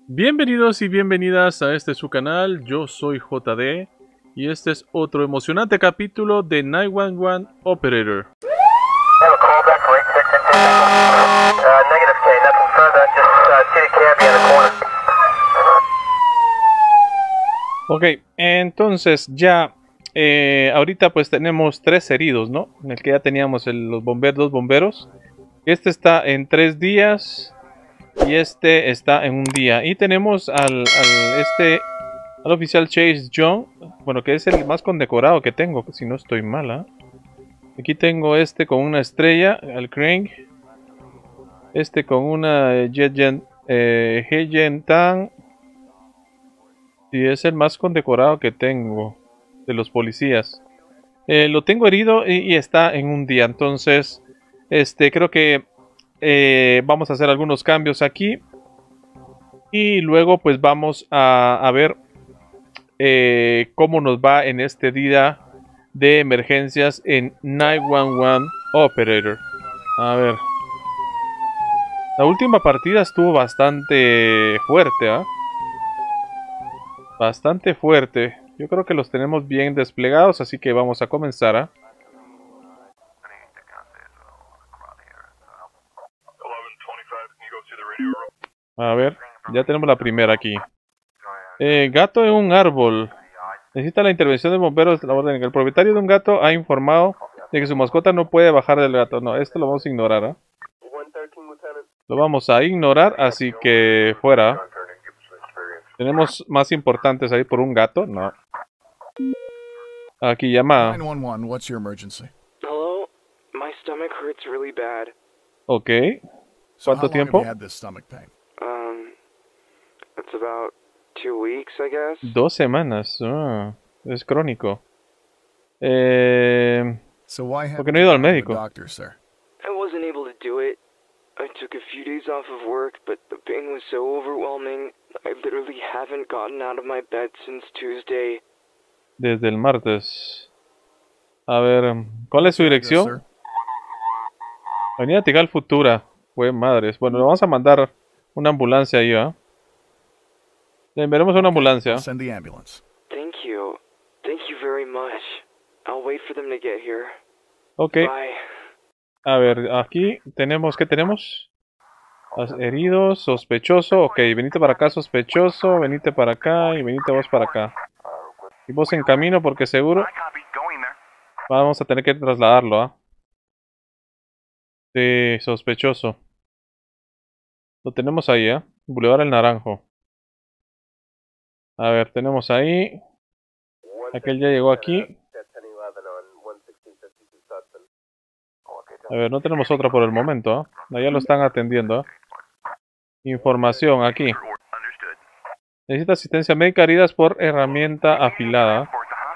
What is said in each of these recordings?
Bienvenidos y bienvenidas a este su canal, yo soy JD y este es otro emocionante capítulo de 911 Operator. Ok, entonces ya ahorita pues tenemos 3 heridos, ¿no? En el que ya teníamos los dos bomberos. Este está en 3 días y este está en un día. Y tenemos al oficial Chase Young, bueno, que es el más condecorado que tengo, si no estoy mala. Aquí tengo este con una estrella, al Crank. Este con una Heyen Tan. Y es el más condecorado que tengo de los policías. Lo tengo herido y está en un día. Entonces, creo que vamos a hacer algunos cambios aquí. Y luego pues vamos a ver cómo nos va en este día de emergencias en 911 Operator. A ver. La última partida estuvo bastante fuerte, ¿ah? Bastante fuerte. Yo creo que los tenemos bien desplegados, así que vamos a comenzar, ¿ah? A ver, ya tenemos la primera aquí. Gato en un árbol. Necesita la intervención de bomberos. La orden. El propietario de un gato ha informado de que su mascota no puede bajar del gato. No, esto lo vamos a ignorar, ¿eh? Lo vamos a ignorar, así que fuera. Tenemos más importantes ahí por un gato. No. Aquí llama. 911, what's your emergency? Hello? My stomach hurts really bad. Ok. So ¿Cuánto how long tiempo? have you had this stomach pain? It's about 2 weeks, I guess. 2 semanas. Ah, es crónico. So why ¿Por qué haven't no he you ido al gone to a médico? doctor, sir? I wasn't able to do it. I took a few days off of work, but the pain was so overwhelming. I literally haven't gotten out of my bed since Tuesday. Desde el martes. A ver, ¿cuál es su What's your address, dirección? Avenida Tigal Futura. Fue madres. Bueno, le vamos a mandar una ambulancia ahí, ¿ah? Le enviaremos una ambulancia. I'll send the ambulance. Thank you. Thank you very much. I'll wait for them to get here. Ok. Bye. A ver, aquí tenemos... ¿Qué tenemos? Heridos, sospechoso. Ok, venite para acá, sospechoso. Venite para acá y venite vos para acá. Y vos en camino porque seguro vamos a tener que trasladarlo, ¿ah? Sí, sospechoso. Lo tenemos ahí, ¿eh? Boulevard El Naranjo. A ver, tenemos ahí. Aquel ya llegó aquí. A ver, no tenemos otra por el momento, ¿eh? Allá lo están atendiendo, ¿eh? Información, aquí. Necesita asistencia médica, heridas por herramienta afilada.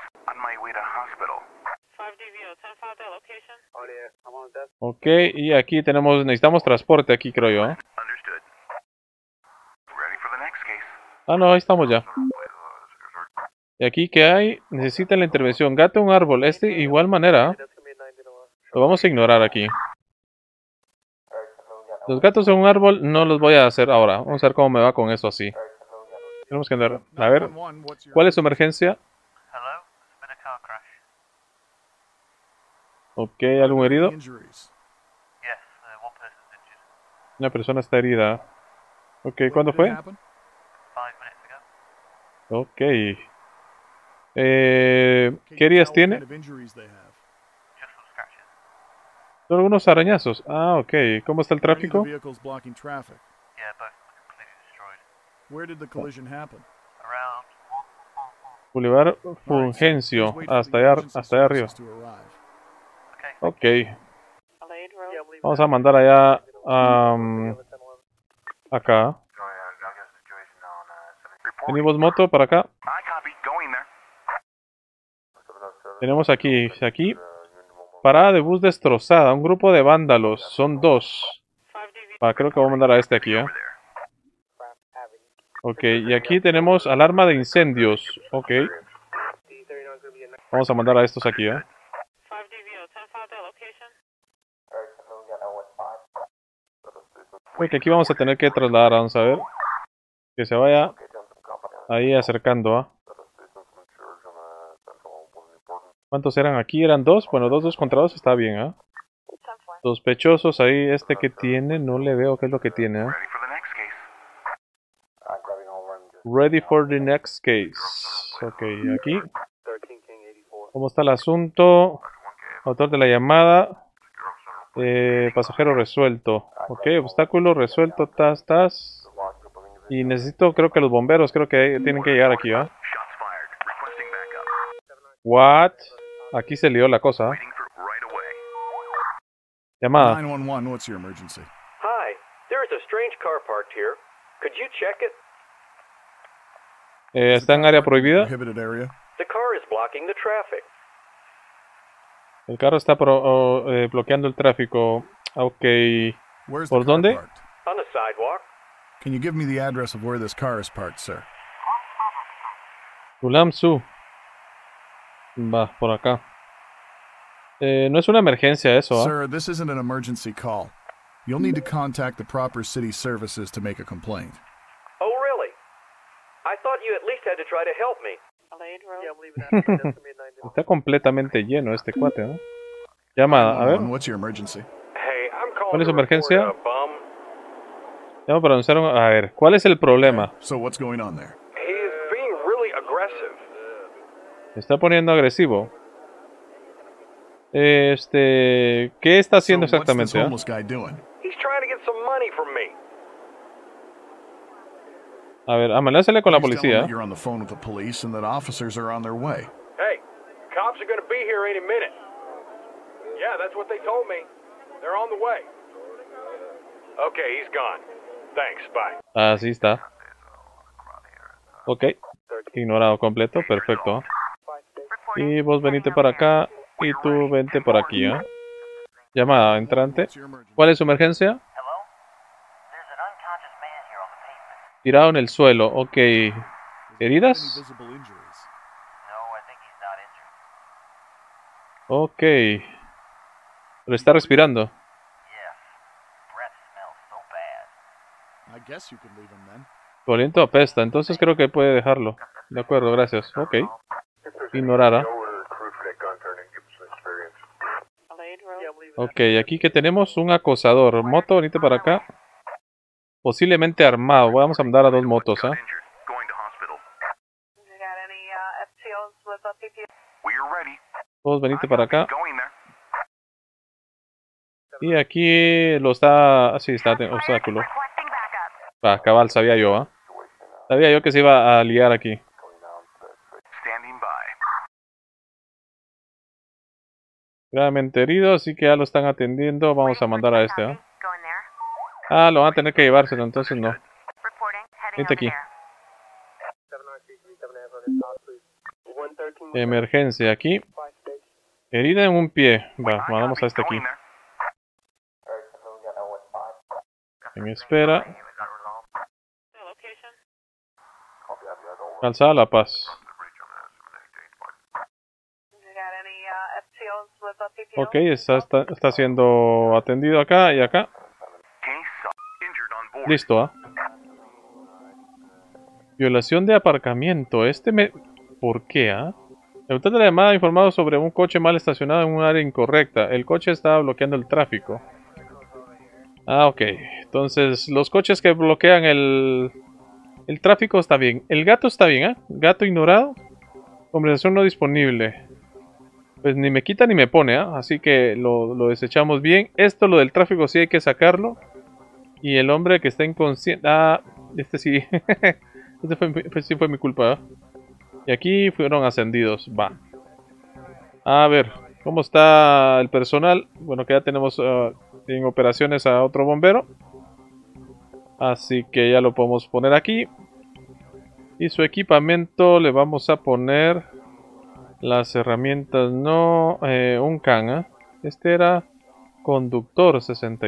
Ok, y aquí necesitamos transporte aquí, creo yo, ¿eh? Ah, no, ahí estamos ya. Y aquí, ¿qué hay? Necesita la intervención. Gato en un árbol. Igual manera. Lo vamos a ignorar aquí. Los gatos en un árbol no los voy a hacer ahora. Vamos a ver cómo me va con eso así. Tenemos que andar. A ver, 911, what's your ¿cuál es su emergencia? Hello? There's been a car crash. Ok, ¿algún herido? injuries? Yes, one person's injured. Una persona está herida. Ok, When ¿cuándo did it fue? happen? 5 minutes ago. Ok. Can ¿Qué you heridas tell what tiene? kind of injuries they have? Just some scratches. Son algunos arañazos. Ah, ok. ¿Cómo está el Are any of tráfico? the vehicles blocking traffic? Yeah, both completely destroyed. Where did the collision happen? Around. Boulevard All right, sir. Fulgencio. Please wait for Hasta the allá, emergency hasta allá arriba. services to arrive. Okay. Ok. Vamos a mandar allá acá. Venimos moto para acá. Tenemos aquí, parada de bus destrozada, un grupo de vándalos, son 2. Creo que voy a mandar a este aquí, ¿eh? Ok, y aquí tenemos alarma de incendios, ok. Vamos a mandar a estos aquí, ¿eh? Ok, aquí vamos a tener que trasladar, vamos a ver. Que se vaya ahí acercando, ¿ah? ¿Cuántos eran aquí? ¿Eran dos? Bueno, dos contra dos está bien, ¿ah? Sospechosos ahí, este que tiene, no le veo qué es lo que tiene, ¿ah? Ready for the next case. Ok, aquí. ¿Cómo está el asunto? Autor de la llamada. Pasajero resuelto. Ok, obstáculo resuelto. Tas. Y necesito, creo que los bomberos, creo que tienen que llegar aquí, ¿ah? What? Aquí se lió la cosa, ¿ah? Llamada. 911, what's your emergency? Hi, there is a strange car parked here. Could you check it? ¿Está en área prohibida? Prohibited area. The car is blocking the traffic. El carro está bloqueando el tráfico. Ok. Where's ¿Por the car dónde? parked? On the sidewalk. Can you give me the address of where this car is parked, sir? Ulamsu. Va, por acá. No es una emergencia eso, ¿ah? Sir, this isn't an emergency call. You'll need to contact the proper city services to make a complaint. Oh, really? I thought you at least had to try to help me. Está completamente lleno este cuate, ¿no? Llamada, a ver. 911, what's your emergency? Hey, I'm calling ¿Cuál es su to report emergencia? a bum. Llamo para anunciar a ver, ¿cuál es el problema? So what's going on there? He is being really aggressive. Se está poniendo agresivo. ¿Qué está haciendo So what's this exactamente? homeless guy doing? He's trying to get some money from me. A ver, amenázale con la Please tell him policía. that you're on the phone with the police and that officers are on their way. Hey, cops are going to be here any minute. Yeah, that's what they told me. They're on the way. Okay, he's gone. Thanks, bye. Así está. Ok. Ignorado completo, perfecto. Y vos venite para acá y tú vente por aquí, ¿eh? Llamada entrante. What's your emergency? ¿Cuál es su emergencia? Hello? There's an unconscious man here on the pavement. Tirado en el suelo, ok. Any ¿Heridas? visible injuries? No, I think he's not injured. Ok. Pero está respirando. Yes. Breath smells so bad. I guess you can leave him then. Su aliento apesta, entonces creo que puede dejarlo. De acuerdo, gracias. Ok. Ignorara. Ok, aquí que tenemos un acosador. Moto, venite para acá. Posiblemente armado. Vamos a mandar a dos motos, ¿ah? Todos venite para acá. Y aquí lo está... Sí, está en obstáculo. Ah, cabal, sabía yo, ¿ah? Sabía yo que se iba a liar aquí. Gravemente herido, así que ya lo están atendiendo. Vamos a mandar a este, ¿ah? Ah, lo van a tener que llevárselo, entonces no. Vente aquí. Emergencia aquí. Herida en un pie. Va, mandamos a este aquí. En espera. Calzada La Paz. Ok, está siendo atendido acá y acá. Listo, ¿ah? Violación de aparcamiento. ¿Por qué, ah? El autor de la llamada ha informado sobre un coche mal estacionado en un área incorrecta. El coche estaba bloqueando el tráfico. Ah, ok. Entonces, los coches que bloquean el tráfico está bien. El gato está bien, ¿eh? Gato ignorado. Conversación no disponible. Pues ni me quita ni me pone, ¿eh? Así que lo desechamos bien. Esto, lo del tráfico, sí hay que sacarlo. Y el hombre que está inconsciente... Ah, este sí. Sí fue mi culpa, ¿eh? Y aquí fueron ascendidos. Va. A ver, ¿cómo está el personal? Bueno, que ya tenemos en operaciones a otro bombero. Así que ya lo podemos poner aquí. Y su equipamiento le vamos a poner... Las herramientas no... un can, ¿eh? Este era... Conductor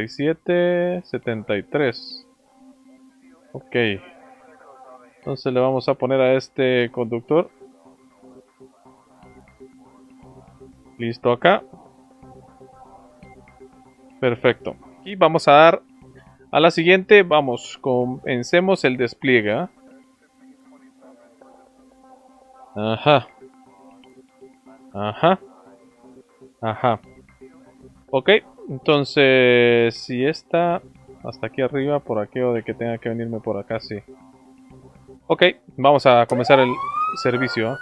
67-73. Ok. Entonces le vamos a poner a este conductor. Listo acá. Perfecto. Y vamos a dar a la siguiente. Vamos, comencemos el despliegue. Ajá. Ajá. Ajá. Ok, entonces si está hasta aquí arriba, por aquello de que tenga que venirme por acá, sí. Ok, vamos a comenzar el servicio.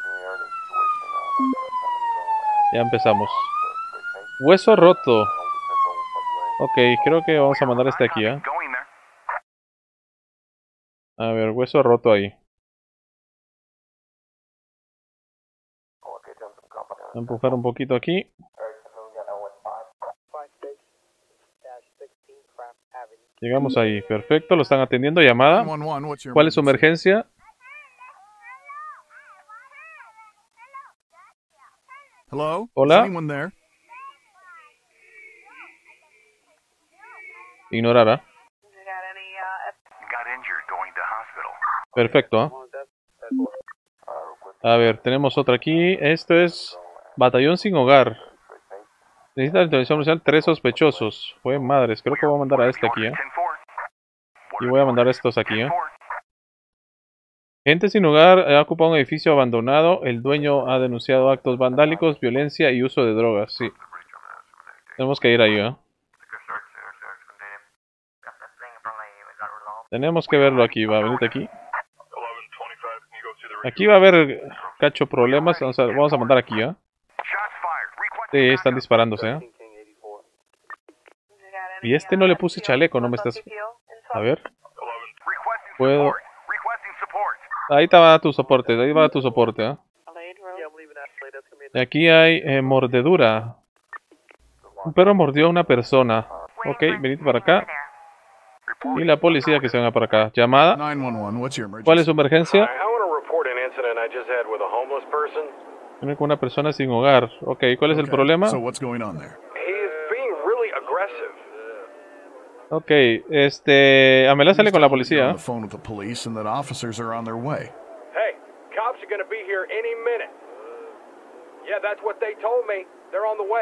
Ya empezamos. Hueso roto. Ok, creo que vamos a mandar este aquí, ¿eh? A ver, hueso roto ahí. Empujar un poquito aquí. Llegamos ahí, perfecto, lo están atendiendo. Llamada. 911, what's your ¿Cuál es su emergency? emergencia? Hello? Is Hola. anyone there? Ignorar, ¿ah? Got injured going to hospital. Perfecto, ¿ah? A ver, tenemos otra aquí. Esto es Batallón sin hogar. Necesita la intervención policial 3 sospechosos. Fue madres, creo que voy a mandar a este aquí, ¿eh? Y voy a mandar a estos aquí, ¿eh? Gente sin hogar ha ocupado un edificio abandonado. El dueño ha denunciado actos vandálicos, violencia y uso de drogas. Sí. Tenemos que ir ahí, ¿eh? Tenemos que verlo aquí. Va, venite aquí. Aquí va a haber cacho problemas. Vamos a mandar aquí, ¿eh? Sí, están disparándose, ¿eh? Y este no le puse chaleco, no me estás... A ver. Puedo... Ahí va tu soporte, ahí va tu soporte, ¿eh? Aquí hay mordedura. Un perro mordió a una persona. Ok, venid para acá. Y la policía que se venga para acá. Llamada. 911, what's your emergency? ¿Cuál es su emergencia? I want to report an incident I just had with a homeless person. Viene con una persona sin hogar. Ok, ¿cuál es el Okay, problema? So what's going on there? He's being really aggressive. Ok, amenázale con la Please tell policía. him you're on the phone with the police and that officers are on their way. Hey, cops are going to be here any minute. Yeah, that's what they told me. They're on the way.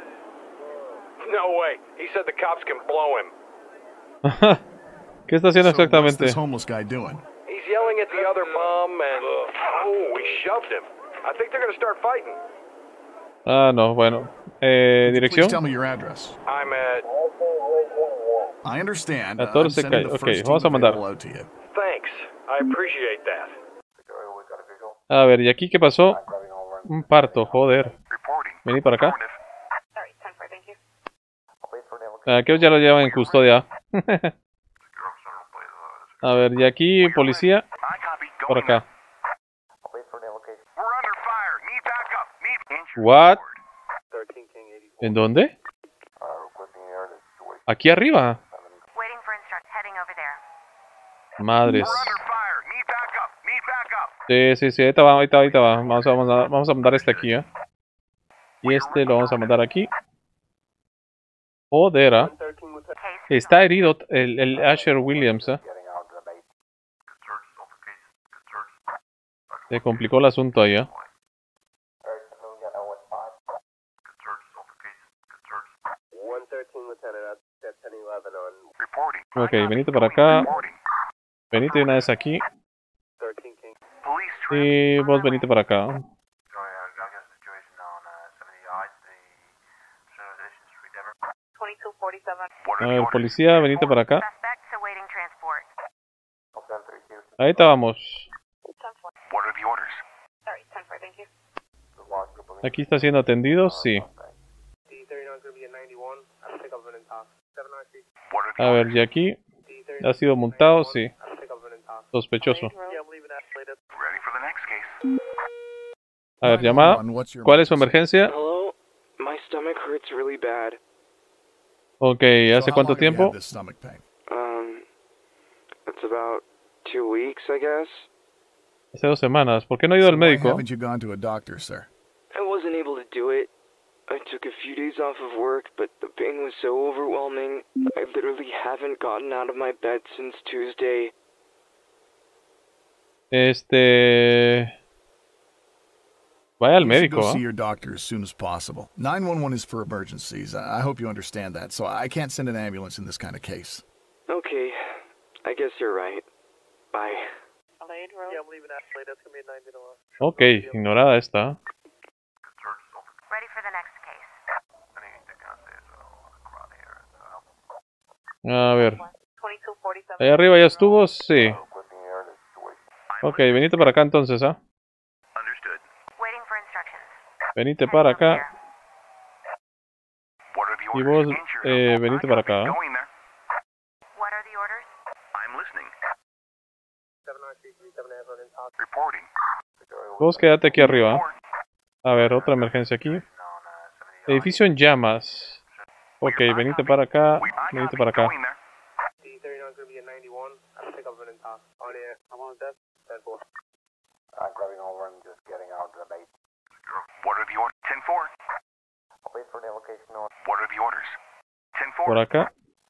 No way. He said the cops can blow him. ¿Qué está haciendo So what's exactamente? this homeless guy doing? He's yelling at the other bum and... Oh, he shoved him. I think they're going to start fighting. Ah, no, bueno. Dirección. Please tell me your address. I'm at... I understand. 14 I'm sending the ok, first vamos a team mandar. available out to you. Thanks. I appreciate that. A ver, ¿y aquí qué pasó? Un parto, joder. Vení para acá. Aquellos ya lo llevan en custodia. A ver, y aquí, policía. Por acá. What? ¿En dónde? Aquí arriba. Madres. Sí, ahí va, ahí va. Vamos a mandar este aquí, ¿eh? Y este lo vamos a mandar aquí. Joder, ¿eh? Está herido el Asher Williams, ¿eh? Se complicó el asunto ahí, ¿eh? Ok, venite para acá. Venite una vez aquí. Y vos venite para acá. A ver, policía, venite para acá. Ahí estábamos. Aquí está siendo atendido, sí. A ver, y aquí ha sido multado, sí. Sospechoso. A ver, llamada. 911, what's your ¿Cuál es su emergency? emergencia? Hello? My stomach hurts really bad. Ok, So ¿hace how cuánto long have you tiempo? had this stomach pain? It's about 2 weeks, I guess. Hace 2 semanas. ¿Por qué no ha ido al Why médico? haven't you gone to a doctor, sir? I wasn't able to do it. I took a few days off of work, but the pain was so overwhelming. I literally haven't gotten out of my bed since Tuesday. Vaya al You should médico, go see ¿ah? your doctor as soon as possible. 911 is for emergencies. I hope you understand that. So I can't send an ambulance in this kind of case. Okay, I guess you're right. Bye. Ok, ignorada esta. Ready for the next case. A ver. Ahí arriba ya estuvo, sí. Ok, venite para acá entonces, ¿ah? Waiting for instructions. Venite para acá. Y vos, venite para acá. ¿Ah? What are the orders? Vos quédate aquí arriba. A ver, otra emergencia aquí. Edificio en llamas. Ok, venite para acá. Venite para acá. Por acá.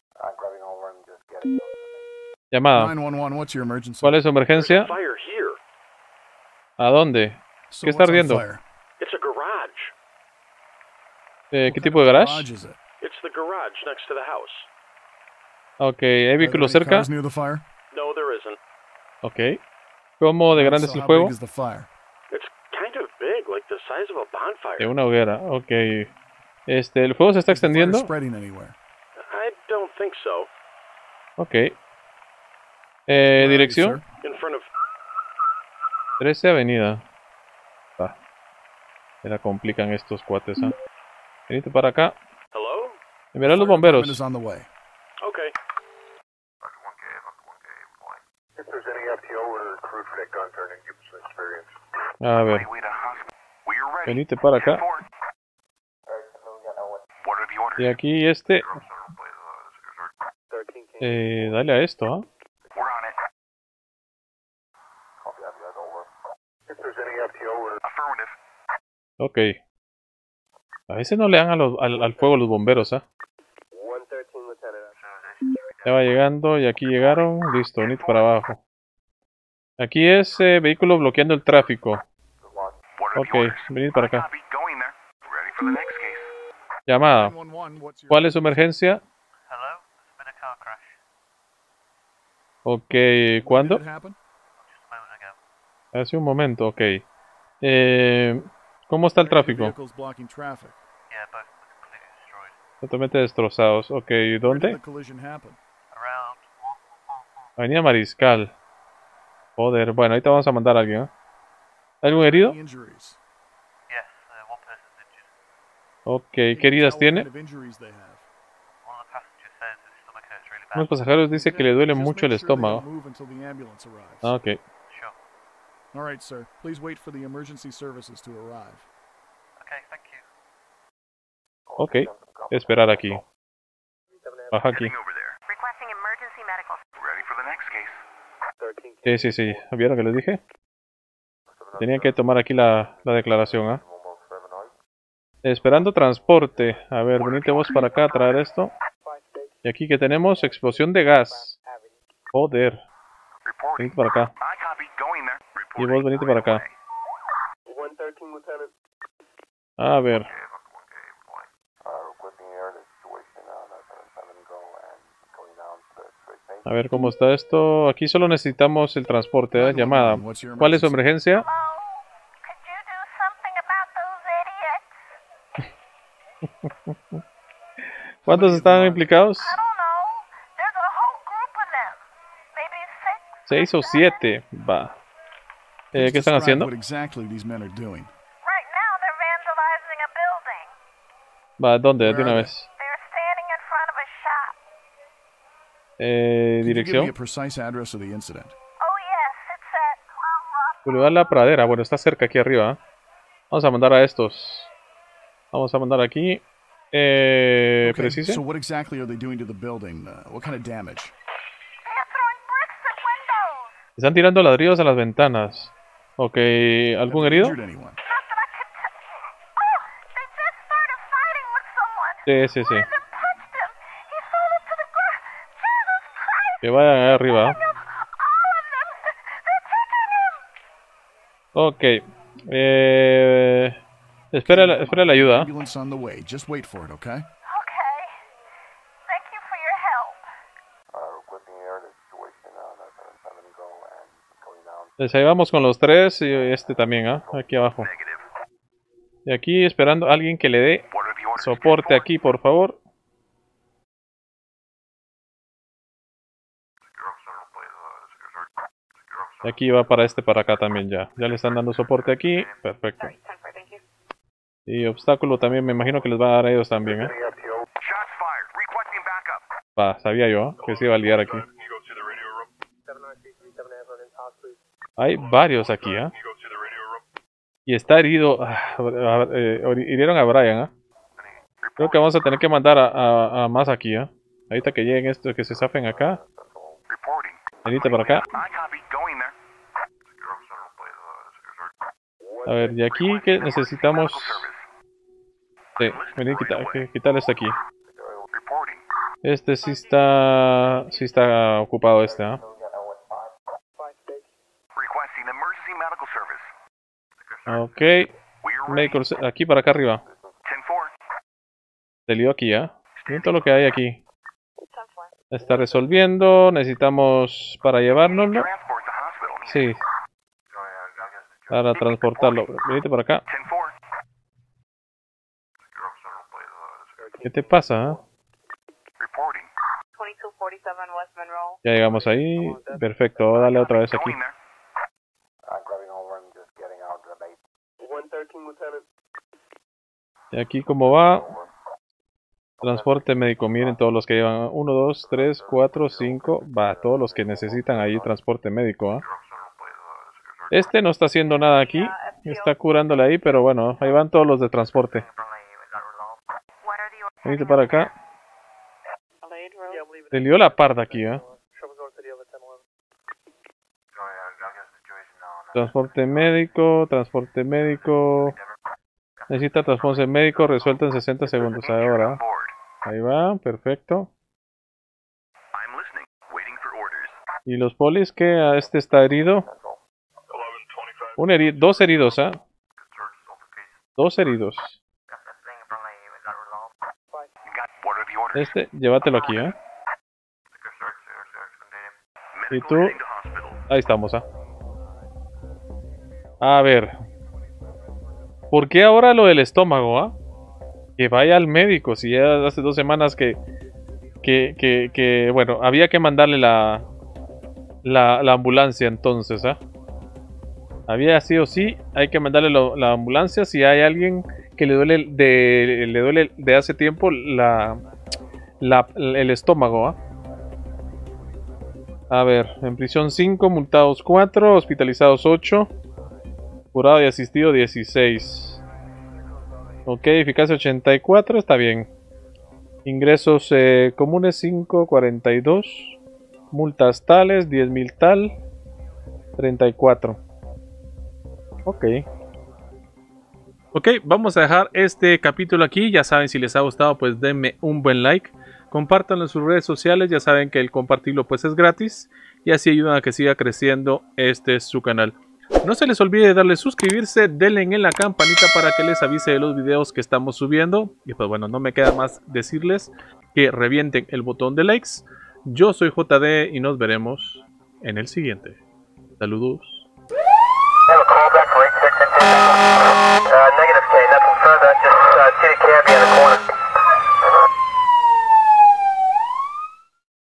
Llamada. 911, what's your emergency? ¿Cuál es su emergencia? Fire here. ¿A dónde? So ¿Qué está what's on ardiendo? fire? It's a garage. ¿Qué What tipo de kind of garage? is it? It's the garage next to the house. Ok, ¿hay Are there vehículos any cerca? cars near the fire? No, there isn't. Ok. ¿Cómo de grande es So el how fuego? big is the fire? It's kind of big, like the size of a bonfire. De una hoguera. Ok. ¿El fuego se está Is the fire extendiendo? spreading anywhere? I don't think so. Ok. Where are you, Dirección. sir? In front of 13 Avenida. Va. Se la complican estos cuates, ¿ah? Venite para acá. hello? Mira los Fire department bomberos. is on the way. Okay. A ver. Venite para acá. Y aquí dale a esto, ¿ah? Ok. A veces no le dan al fuego los bomberos, ¿ah? Ya va llegando y aquí llegaron. Listo, venite para abajo. Aquí es vehículo bloqueando el tráfico. Ok, venite para acá. Llamada. 911, what's your ¿Cuál es su emergencia? Hello? There's been a car crash Ok, When ¿cuándo? did it happen? just a moment ago. Hace un momento, ok. ¿Cómo está el Why are the tráfico? vehicles blocking traffic? Yeah, both were completely destroyed. Totalmente destrozados. Ok, Where did ¿dónde? the collision happen? Around. Avenida Mariscal. Joder, bueno, ahorita vamos a mandar a alguien, ¿eh? ¿Algún herido? Any injuries? Yes, one person's injured. Ok, Can ¿qué you heridas tell what tiene? kind of injuries they have? One of the passengers says his stomach hurts really Uno de los bad. pasajeros dice que le Okay, duele just mucho make el sure they don't estómago. move until the ambulance arrives. Ah, ok. Sure. All right, sir. Please wait for the emergency services to arrive. Okay, thank you. Ok. Esperar aquí. Baja aquí. Requesting emergency medical. Sí, sí, sí. ¿Vieron que les dije? Tenía que tomar aquí la declaración, ¿ah? Esperando transporte. A ver, venite vos para acá a traer esto. Y aquí que tenemos explosión de gas. Joder. Venite para acá. Y vos venite para acá. A ver. A ver cómo está esto. Aquí solo necesitamos el transporte, ¿eh? Llamada. ¿Cuál es su emergencia? Hello? Could you do something about those idiots? ¿Cuántos están implicados? I don't know. There's a whole group of them. Maybe 6. 6 o 7. Va. Please ¿Qué están describe haciendo? what exactly these men are doing. Right now they're vandalizing a building. Va, ¿dónde? De Where una are vez. They're standing in front of a shop. Could you give me Dirección. a precise address of the incident? Oh yes, it's at. Boulevard La Pradera. Bueno, está cerca aquí arriba. ¿Eh? Vamos a mandar a estos. Vamos a mandar aquí. Okay, ¿Precise? so what exactly are they doing to the building? What kind of damage? They're throwing bricks at windows. Están tirando ladrillos a las ventanas. Ok, ¿algún Have they herido? injured anyone? Not that I could tell. Oh, they just started fighting with someone. Sí, sí, sí. One of them touched him. He fell into the ground. Jesus Christ. Que vayan ahí arriba. ¿eh? All of them. They're taking him. Ok. Espera la ayuda. Ambulance on the way. Just wait for it, okay? Okay. Thank you for your help. Pues ahí vamos con los tres y este también, ¿ah? Aquí abajo. Y aquí esperando a alguien que le dé soporte aquí, por favor. Y aquí va para para acá también ya. Ya le están dando soporte aquí. Perfecto. Y obstáculo también me imagino que les va a dar a ellos también, ¿eh? Va, sabía yo, ¿eh? Que se iba a liar aquí. Hay varios aquí, ¿eh? Y está herido. Hirieron a Brian, ¿eh? Creo que vamos a tener que mandar a más aquí, ¿eh? Ahorita que lleguen estos, que se zafen acá. Venite para acá. A ver, y aquí que necesitamos... Sí, vení, quitar esto aquí. Este sí está ocupado este, ¿eh? Ok. Aquí para acá arriba. Se lió aquí, ¿eh? Miren todo lo que hay aquí. Está resolviendo. Necesitamos para llevárnoslo. Sí. Para transportarlo. Venite para acá. ¿Qué te pasa? ¿Eh? Ya llegamos ahí. Perfecto. Dale otra vez aquí. Y aquí cómo va. Transporte médico. Miren todos los que llevan. 1, 2, 3, 4, 5. Va, todos los que necesitan ahí transporte médico. ¿Eh? Este no está haciendo nada aquí. Está curándole ahí, pero bueno, ahí van todos los de transporte. Venite para acá. Se lió la parda aquí, ¿eh? Transporte médico, transporte médico. Necesita transporte médico resuelto en 60 segundos ahora. Ahí va, perfecto. ¿Y los polis que a este está herido? Dos heridos, ¿ah? ¿Eh? 2 heridos. Este, llévatelo aquí, ¿eh? Y tú... Ahí estamos, ¿ah? A ver. ¿Por qué ahora lo del estómago, ah? Que vaya al médico, si ya hace 2 semanas que bueno, había que mandarle la ambulancia entonces, ¿ah? Había sí o sí, hay que mandarle la ambulancia si hay alguien que le duele de hace tiempo el estómago, ¿ah? A ver, en prisión 5, multados 4, hospitalizados 8, curado y asistido 16. Ok, eficacia 84, está bien. Ingresos comunes 5, 42. Multas tales, 10.000 tal, 34. Ok. Ok, vamos a dejar este capítulo aquí. Ya saben, si les ha gustado, pues denme un buen like. Compártanlo en sus redes sociales. Ya saben que el compartirlo pues es gratis. Y así ayudan a que siga creciendo su canal. No se les olvide darle suscribirse, denle en la campanita para que les avise de los videos que estamos subiendo. Y pues bueno, no me queda más decirles que revienten el botón de likes. Yo soy JD y nos veremos en el siguiente. Saludos. Negative K, nothing further, just see the cab in the corner.